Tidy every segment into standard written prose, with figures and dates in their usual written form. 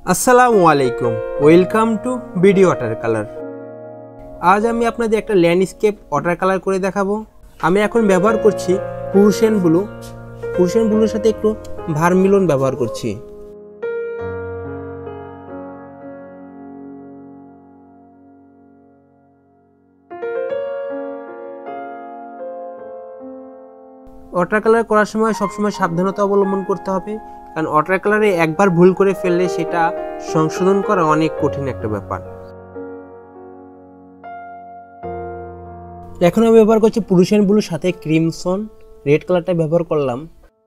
আসসালামু আলাইকুম, welcome to BD water colour. আজ আমি আপনাদের একটা ল্যান্ডস্কেপ ওয়াটার কালার করে দেখাবো। আমি এখন ব্যবহার করছি পুরুষেন ব্লু। পুরুষেন ব্লুর সাথে একটু ভার্মিলন ব্যবহার করছি। ওয়াটার কালার করার সময় সবসময় সাবধানতা অবলম্বন করতে হবে, কারণ ওয়াটার কালারে একবার ভুল করে ফেললে সেটা সংশোধন করা অনেক কঠিন একটা ব্যাপার। এখন আমি ব্যবহার করছি পুরুষেন ব্লুর সাথে ক্রিমসন রেড কালারটা ব্যবহার করলাম।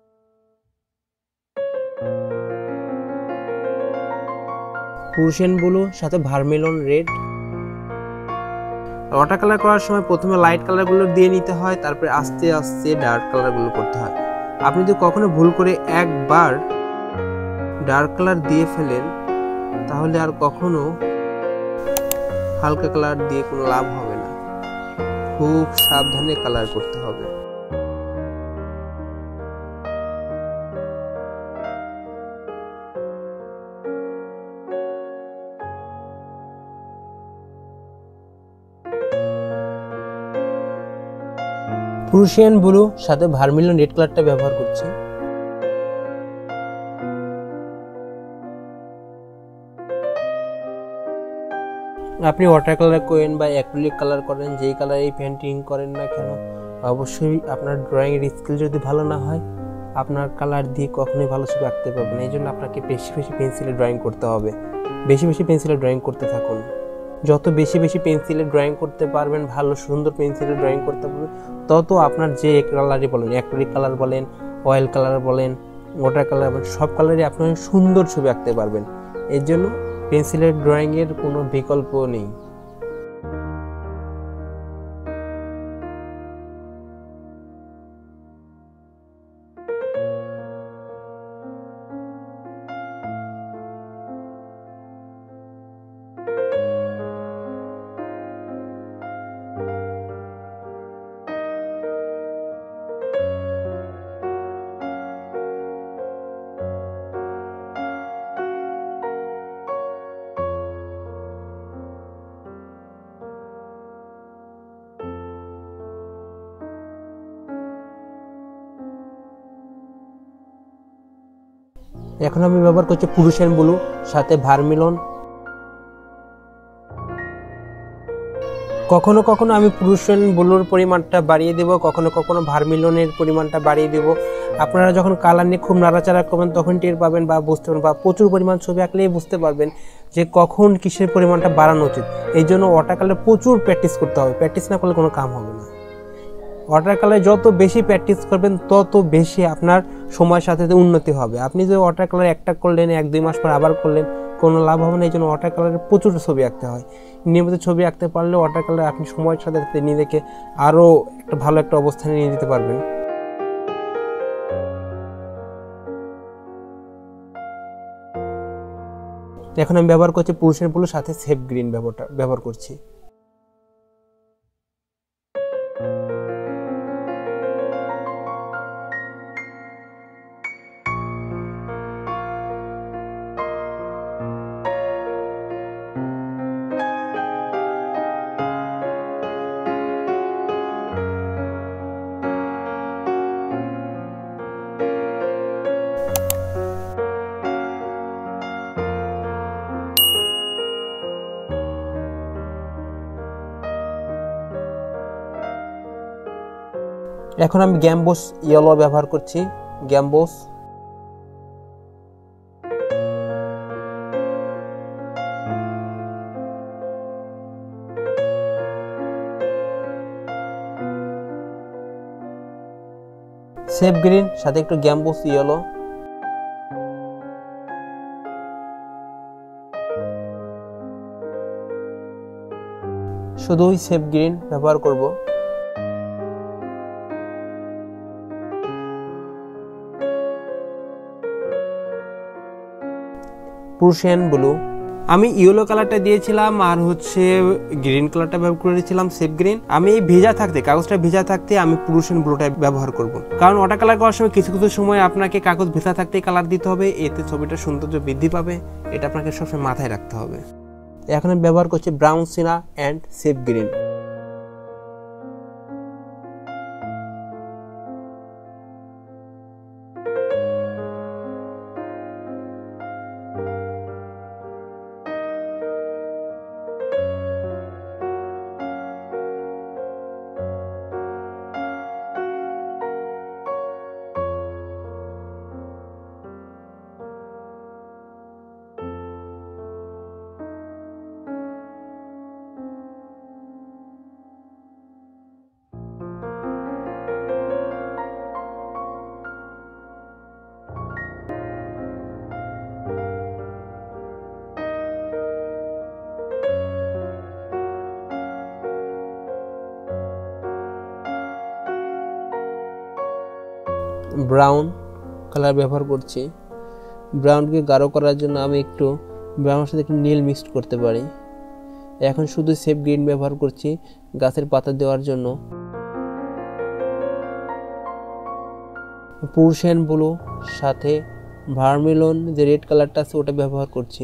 পুরুষেন ব্লু সাথে ভার্মিলন রেড। ওয়াটার কালার করার সময় প্রথমে লাইট কালারগুলো দিয়ে নিতে হয়, তারপরে আস্তে আস্তে ডার্ক কালারগুলো করতে হয়। আপনি যদি কখনো ভুল করে একবার ডার্ক কালার দিয়ে ফেলেন তাহলে আর কখনো হালকা কালার দিয়ে কোনো লাভ হবে না। খুব সাবধানে কালার করতে হবে। পুরুষিয়ান ব্লু সাথে ভার্মিলন রেড কালারটা ব্যবহার করছি। আপনি ওয়াটার কালার করেন বা অ্যাক্রিলিক কালার করেন, যেই কালারেই পেন্টিং করেন না কেন, অবশ্যই আপনার ড্রয়িংয়ের স্কিল যদি ভালো না হয় আপনার কালার দিয়ে কখনোই ভালো ছবি আঁকতে পারবেন না। এই জন্য আপনাকে বেশি বেশি পেন্সিলে ড্রয়িং করতে হবে। বেশি বেশি পেন্সিলে ড্রয়িং করতে থাকুন। যত বেশি বেশি পেন্সিলে ড্রয়িং করতে পারবেন, ভালো সুন্দর পেন্সিলে ড্রয়িং করতে পারবেন, তত আপনার যে কালারই বলেন, অ্যাক্রিলিক কালার বলেন, অয়েল কালার বলেন, ওয়াটার কালার বলেন, সব কালারই আপনি সুন্দর ছবি আঁকতে পারবেন। এর জন্য পেন্সিলের ড্রয়িংয়ের কোনো বিকল্প নেই। এখন আমি ব্যবহার করছি পুরুষেন ব্লু সাথে ভার্মিলন। কখনো কখনো আমি পুরুষেন ব্লুর পরিমাণটা বাড়িয়ে দেব, কখনো কখনো ভার্মিলনের পরিমাণটা বাড়িয়ে দেব। আপনারা যখন কালার নিয়ে খুব নাড়াচাড়া করবেন তখন টের পাবেন বা বুঝতে পারবেন, বা প্রচুর পরিমাণ ছবি আঁকলেই বুঝতে পারবেন যে কখন কিসের পরিমাণটা বাড়ানো উচিত। এই জন্য ওয়াটার কালার প্রচুর প্র্যাকটিস করতে হবে। প্র্যাকটিস না করলে কোনো কাম হবে না। ওয়াটার কালার যত বেশি প্র্যাকটিস করবেন তত বেশি আপনার সময়ের সাথে সাথে উন্নতি হবে। আপনি যদি ওয়াটার কালার একটা করলেন, 1-2 মাস পর আবার করলেন, কোনো লাভ হবে না। এই জন্য ওয়াটার কালারের প্রচুর ছবি আঁকতে হয়। নিয়মিত ছবি আঁকতে পারলে ওয়াটার কালার আপনি সময়ের সাথে সাথে নিজেকে আরও একটা ভালো একটা অবস্থানে নিয়ে যেতে পারবেন। এখন আমি ব্যবহার করছি পুরুষের ব্লুর সাথে সেফ গ্রিন ব্যবহার করছি। এখন আমি গ্যাম্বোস ইয়েলো ব্যবহার করছি। গ্যাম্বোস সেফ গ্রিন সাথে একটু গ্যাম্বোস ইয়েলো। শুধুই সেফ গ্রিন ব্যবহার করব। পুরুষিয়ান ব্লু আমি ইয়েলো কালারটা দিয়েছিলাম আর হচ্ছে গ্রিন কালারটা ব্যবহার করেছিলাম, সেফ গ্রিন। আমি ভেজা থাকতে, কাগজটা ভেজা থাকতে আমি পুরুষেন ব্লুটা ব্যবহার করব, কারণ ওয়াটার কালার করার সময় কিছু কিছু সময় আপনাকে কাগজ ভেজা থাকতে কালার দিতে হবে, এতে ছবিটার সৌন্দর্য বৃদ্ধি পাবে। এটা আপনাকে সবসময় মাথায় রাখতে হবে। এখন আমি ব্যবহার করছি brown sienna and sap green. Brown colour ব্যবহার করছি। ব্রাউনকে গাঢ় করার জন্য আমি একটু ব্রাউনের সাথে একটু নীল মিক্সড করতে পারি। এখন শুধু সেফ গ্রিন ব্যবহার করছি গাছের পাতা দেওয়ার জন্য। পুরুষেন ব্লু সাথে ভার্মিলন যে রেড কালারটা আছে ওটা ব্যবহার করছি।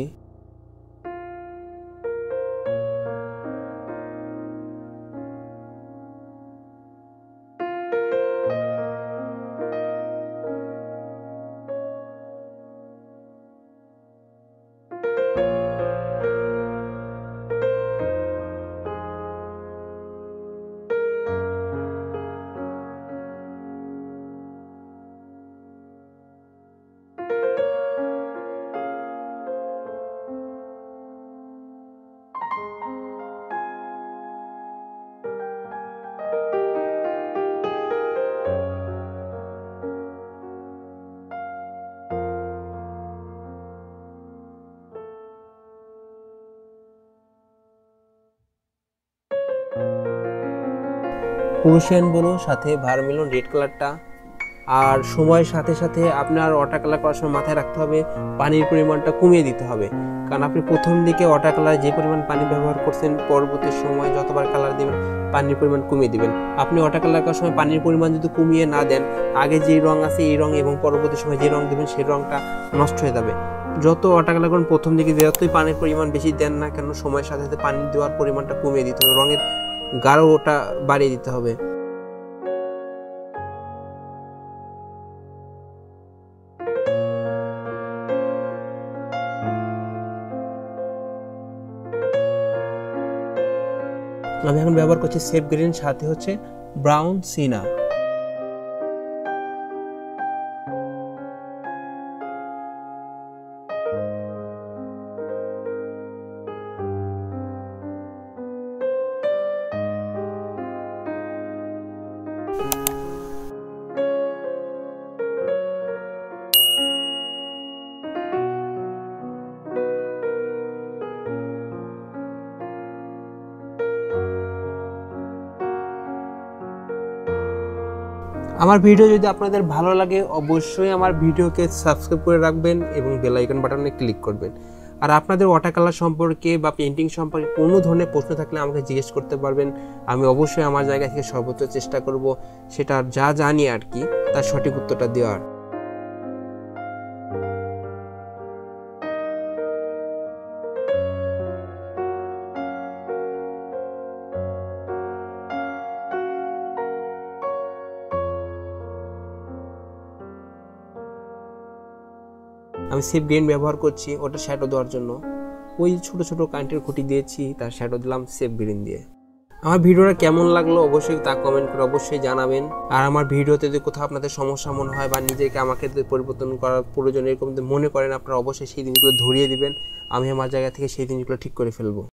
পুরুষিয়ান ব্লু সাথে ভার্মিলন রেড কালারটা। আর সময়ের সাথে সাথে আপনার ওয়াটার কালার করার সময় মাথায় রাখতে হবে পানির পরিমাণটা কমিয়ে দিতে হবে, কারণ আপনি প্রথম দিকে ওয়াটার কালার যে পরিমাণ পানি ব্যবহার করছেন পরবর্তী সময় যতবার কালার দেবেন পানির পরিমাণ কমিয়ে দিবেন। আপনি ওয়াটার কালার করার সময় পানির পরিমাণ যদি কমিয়ে না দেন, আগে যে রং আছে এই রং এবং পরবর্তী সময় যে রং দেবেন সেই রংটা নষ্ট হয়ে যাবে। যত ওয়াটার কালার করেন প্রথম দিকে যতই পানির পরিমাণ বেশি দেন না কেন, সময়ের সাথে সাথে পানি দেওয়ার পরিমাণটা কমিয়ে দিতে হবে, রঙের গাঢ়টা বাড়িয়ে দিতে হবে। আমি এখন ব্যবহার করছি সেফ গ্রিন সাথে হচ্ছে ব্রাউন সিনা। আমার ভিডিও যদি আপনাদের ভালো লাগে অবশ্যই আমার ভিডিওকে সাবস্ক্রাইব করে রাখবেন এবং বেল আইকন বাটনে ক্লিক করবেন। আর আপনাদের ওয়াটার কালার সম্পর্কে বা পেইন্টিং সম্পর্কে কোনো ধরনের প্রশ্ন থাকলে আমাকে জিজ্ঞেস করতে পারবেন। আমি অবশ্যই আমার জায়গা থেকে সর্বোচ্চ চেষ্টা করব সেটা যা জানি আর কি তার সঠিক উত্তরটা দেওয়ার। আমি সেফ গ্রিন ব্যবহার করছি ওটা শ্যাডো দেওয়ার জন্য। ওই ছোট ছোট কারেন্টের খুঁটি দিয়েছি, তার শ্যাডো দিলাম সেফ গ্রিন দিয়ে। আমার ভিডিওটা কেমন লাগলো অবশ্যই তা কমেন্ট করে অবশ্যই জানাবেন। আর আমার ভিডিওতে যদি কোথাও আপনাদের সমস্যা মনে হয় বা নিজেকে আমাকে পরিবর্তন করার প্রয়োজন এরকম মনে করেন, আপনারা অবশ্যই সেই জিনিসগুলো ধরিয়ে দিবেন। আমি আমার জায়গা থেকে সেই জিনিসগুলো ঠিক করে ফেলবো।